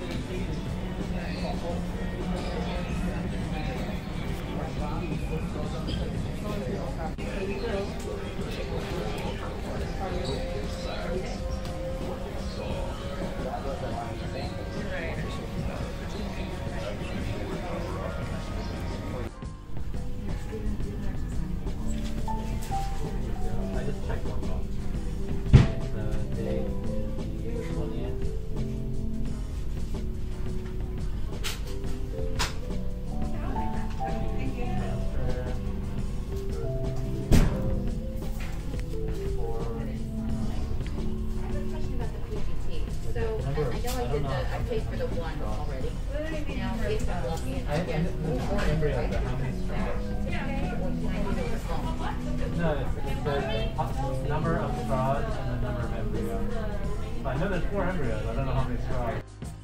I paid for the one already. Now it's a lucky and I guess how many straws? No, it's the number of straws and the number of embryos. I know there's 4 embryos. I don't know how many straws.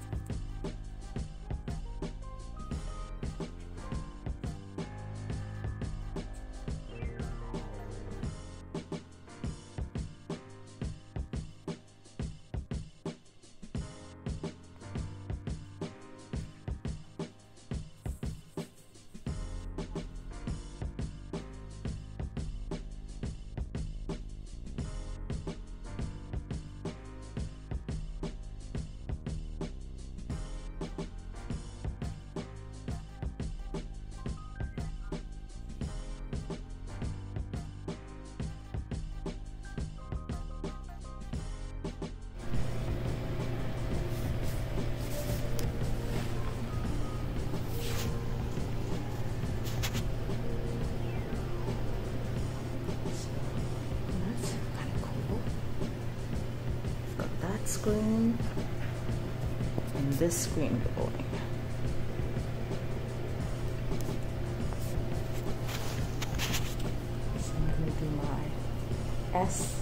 Screen and this screen going. So I'm gonna do my S.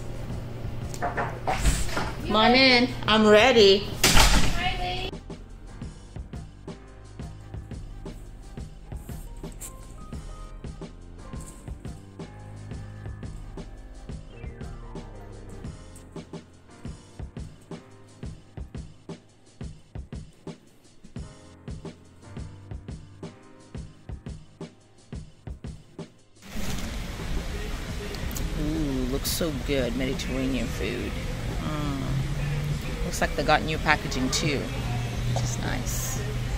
Come on in. I'm ready. Looks so good, Mediterranean food. Looks like they got new packaging too, which is nice.